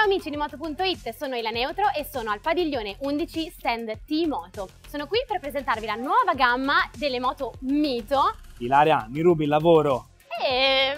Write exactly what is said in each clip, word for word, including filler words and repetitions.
Ciao amici di Moto punto it, sono Ila Neutro e sono al padiglione undici stand T-Moto. Sono qui per presentarvi la nuova gamma delle moto Mito. Ilaria, mi rubi il lavoro. E...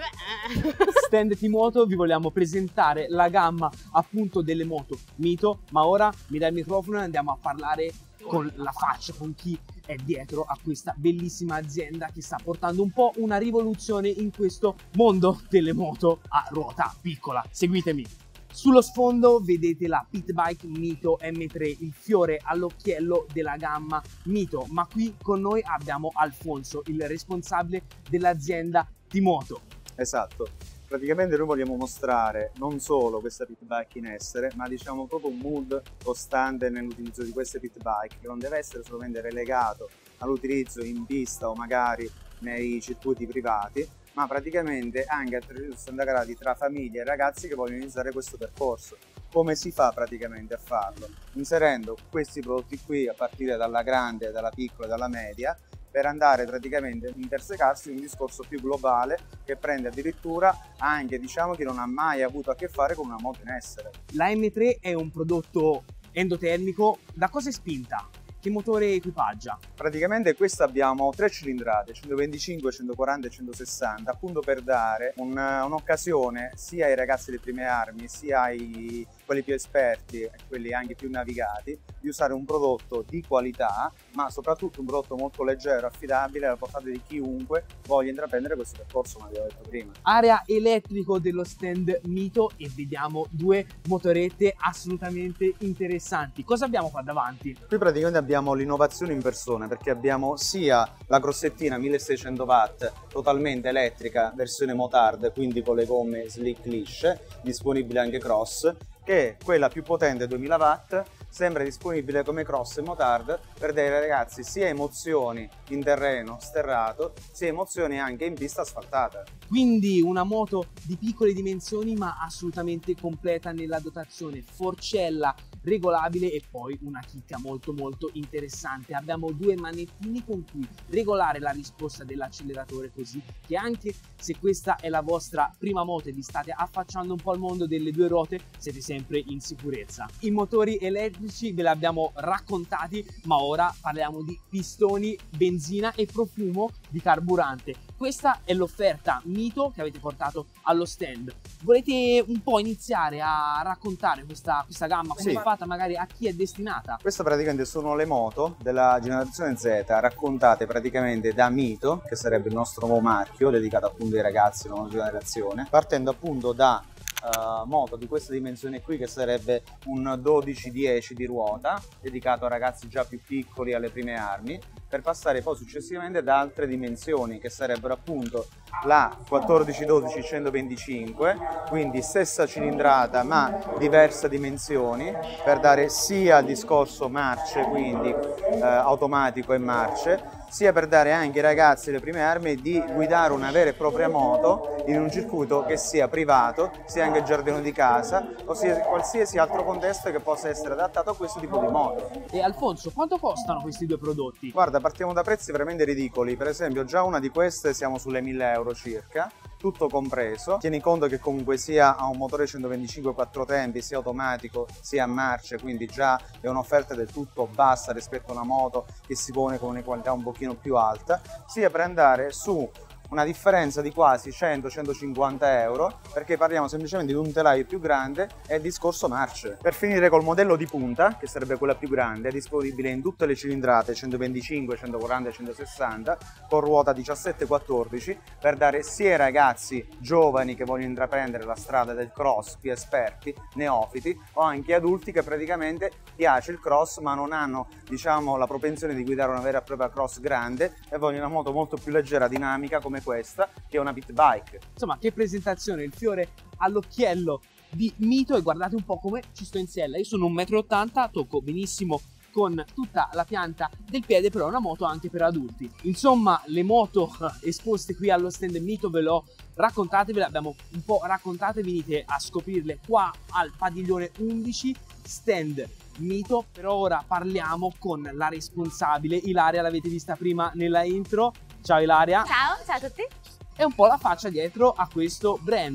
Stand T-Moto, vi vogliamo presentare la gamma appunto delle moto Mito, ma ora mi dai il microfono e andiamo a parlare con la faccia, con chi è dietro a questa bellissima azienda che sta portando un po' una rivoluzione in questo mondo delle moto a ruota piccola. Seguitemi. Sullo sfondo vedete la pit bike Mito M tre, il fiore all'occhiello della gamma Mito, ma qui con noi abbiamo Alfonso, il responsabile dell'azienda T-Moto. Esatto, praticamente noi vogliamo mostrare non solo questa pit bike in essere, ma diciamo proprio un mood costante nell'utilizzo di queste pit bike, che non deve essere solamente relegato all'utilizzo in pista o magari nei circuiti privati, ma praticamente anche a trecentosessanta gradi tra famiglie e ragazzi che vogliono iniziare questo percorso. Come si fa praticamente a farlo? Inserendo questi prodotti qui a partire dalla grande, dalla piccola e dalla media, per andare praticamente a intersecarsi in un discorso più globale che prende addirittura anche, diciamo, chi non ha mai avuto a che fare con una moto in essere. La M tre è un prodotto endotermico, da cosa è spinta? Che motore equipaggia? Praticamente questa abbiamo tre cilindrate, centoventicinque, centoquaranta e centosessanta, appunto per dare un'occasione sia ai ragazzi delle prime armi sia ai quelli più esperti e quelli anche più navigati di usare un prodotto di qualità, ma soprattutto un prodotto molto leggero, affidabile, alla portata di chiunque voglia intraprendere questo percorso, come abbiamo detto prima. Area elettrico dello stand Mito e vediamo due motorette assolutamente interessanti. Cosa abbiamo qua davanti? Qui praticamente abbiamo l'innovazione in persona, perché abbiamo sia la crossettina milleseicento watt totalmente elettrica versione motard, quindi con le gomme slick lisce, disponibile anche cross, che quella più potente duemila watt, sempre disponibile come cross e motard per dare ai ragazzi sia emozioni in terreno sterrato, sia emozioni anche in pista asfaltata. Quindi una moto di piccole dimensioni ma assolutamente completa nella dotazione, forcella regolabile e poi una chicca molto molto interessante. Abbiamo due manettini con cui regolare la risposta dell'acceleratore, così che anche se questa è la vostra prima moto e vi state affacciando un po' al mondo delle due ruote, siete sempre in sicurezza. I motori elettrici ve li abbiamo raccontati, ma ora parliamo di pistoni, benzina e profumo di carburante. Questa è l'offerta Mito che avete portato allo stand. Volete un po' iniziare a raccontare questa, questa gamma, come sì. è fatta, magari a chi è destinata? Queste praticamente sono le moto della generazione Z raccontate praticamente da Mito, che sarebbe il nostro nuovo marchio dedicato appunto ai ragazzi della nuova generazione, partendo appunto da Uh, moto di questa dimensione qui, che sarebbe un dodici dieci di ruota dedicato a ragazzi già più piccoli, alle prime armi, per passare poi successivamente ad altre dimensioni che sarebbero appunto la quattordici dodici centoventicinque, quindi stessa cilindrata ma diverse dimensioni, per dare sia il discorso marce, quindi uh, automatico e marce, sia per dare anche ai ragazzi le prime armi di guidare una vera e propria moto in un circuito che sia privato, sia anche il giardino di casa, o sia qualsiasi altro contesto che possa essere adattato a questo tipo di moto. E Alfonso, quanto costano questi due prodotti? Guarda, partiamo da prezzi veramente ridicoli. Per esempio già una di queste siamo sulle mille euro circa, tutto compreso. Tieni conto che comunque sia ha un motore centoventicinque quattro tempi, sia automatico sia a marce, quindi già è un'offerta del tutto bassa rispetto a una moto che si pone con una qualità un pochino più alta, sia per andare su una differenza di quasi cento centocinquanta euro, perché parliamo semplicemente di un telaio più grande e il discorso marce. Per finire col modello di punta, che sarebbe quella più grande, è disponibile in tutte le cilindrate centoventicinque, centoquaranta e centosessanta, con ruota diciassette quattordici, per dare sia ai ragazzi giovani che vogliono intraprendere la strada del cross, più esperti, neofiti, o anche adulti che praticamente piace il cross ma non hanno, diciamo, la propensione di guidare una vera e propria cross grande e vogliono una moto molto più leggera, dinamica, come questa, che è una pit bike. Insomma, che presentazione, il fiore all'occhiello di Mito, e guardate un po' come ci sto in sella. Io sono un metro e ottanta, tocco benissimo con tutta la pianta del piede, però è una moto anche per adulti. Insomma, le moto esposte qui allo stand Mito ve l'ho raccontate, ve le abbiamo un po' raccontate, venite a scoprirle qua al padiglione undici, stand Mito. Per ora parliamo con la responsabile, Ilaria, l'avete vista prima nella intro. Ciao Ilaria. Ciao, ciao a tutti. È un po' la faccia dietro a questo brand.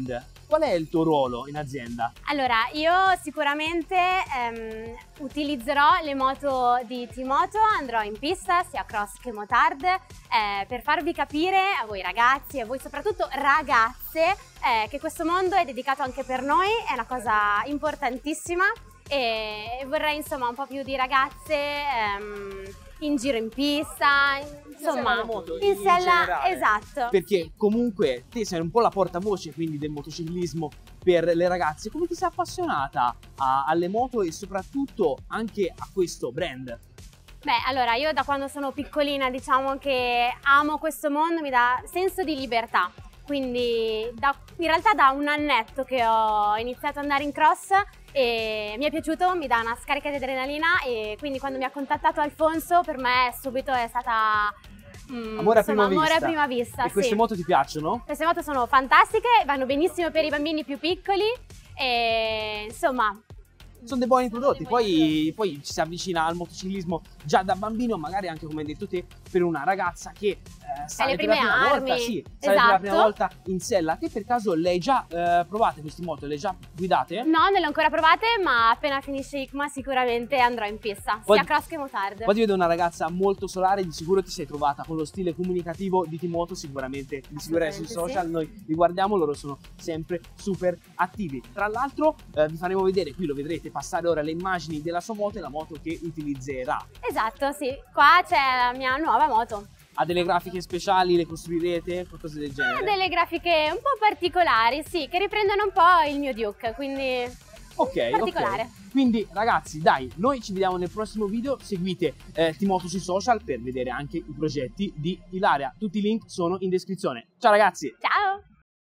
qual è il tuo ruolo in azienda? Allora, io sicuramente ehm, utilizzerò le moto di T-Moto, andrò in pista sia cross che motard eh, per farvi capire a voi ragazzi e a voi soprattutto ragazze eh, che questo mondo è dedicato anche per noi, è una cosa importantissima e vorrei insomma un po' più di ragazze ehm, in giro in pista, insomma moto, in in sella, generale. esatto. Perché comunque te sei un po' la portavoce quindi del motociclismo per le ragazze. Come ti sei appassionata a- alle moto e soprattutto anche a questo brand? Beh, allora io da quando sono piccolina diciamo che amo questo mondo, mi dà senso di libertà, quindi da, in realtà da un annetto che ho iniziato ad andare in cross e mi è piaciuto, mi dà una scarica di adrenalina e quindi quando mi ha contattato Alfonso per me subito è stata mm, Amore a insomma, prima amore vista. a prima vista. E Sì. queste moto ti piacciono? Queste moto sono fantastiche, vanno benissimo per i bambini più piccoli e insomma Sono dei buoni prodotti, dei buoni poi, poi ci si avvicina al motociclismo già da bambino, magari anche come hai detto te, per una ragazza che eh, sale le per la prime prima armi. volta, sì, sale per la prima Esatto. volta in sella. Te per caso le hai già eh, provate queste moto? Le hai già guidate? no, non le ho ancora provate, ma appena finisce I C M A sicuramente andrò in pista, Poi- sia cross che motard. Poi ti vedo una ragazza molto solare, di sicuro ti sei trovata con lo stile comunicativo di T-Moto, sicuramente di sicurezza sui Assolutamente social, noi li guardiamo, loro sono sempre super attivi. Tra l'altro eh, vi faremo vedere, qui lo vedrete passare ora le immagini della sua moto e la moto che utilizzerà. Esatto, sì. Qua c'è la mia nuova moto. Ha delle grafiche speciali, le costruirete, qualcosa del Ha genere? delle grafiche un po' particolari, sì, che riprendono un po' il mio Duke, quindi Ok, particolare. ok. Quindi ragazzi, dai, noi ci vediamo nel prossimo video, seguite eh, T-Moto sui social per vedere anche i progetti di Ilaria. Tutti i link sono in descrizione. Ciao ragazzi! Ciao!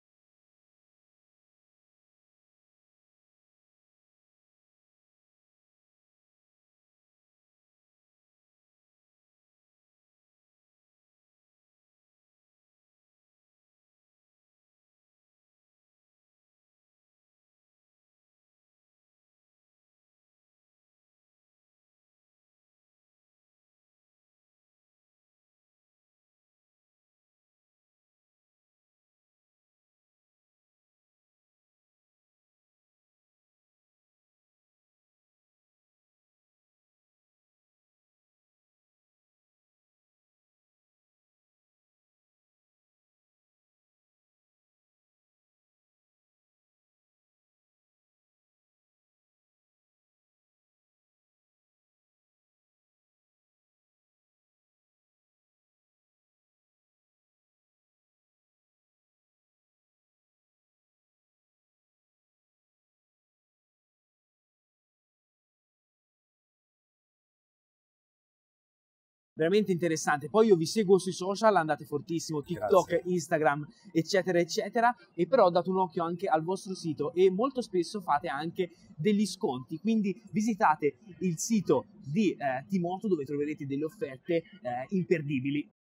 Veramente interessante. Poi io vi seguo sui social, andate fortissimo, TikTok, Grazie. Instagram, eccetera, eccetera. E però ho dato un occhio anche al vostro sito e molto spesso fate anche degli sconti. Quindi visitate il sito di eh, T-Moto dove troverete delle offerte eh, imperdibili.